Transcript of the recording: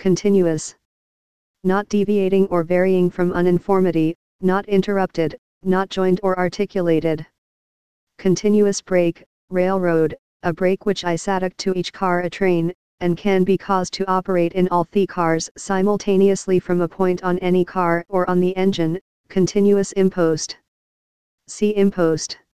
Continuous. Not deviating or varying from uniformity, not interrupted, not joined or articulated. Continuous brake, railroad, a brake which is added to each car or train, and can be caused to operate in all the cars simultaneously from a point on any car or on the engine. Continuous impost. See impost.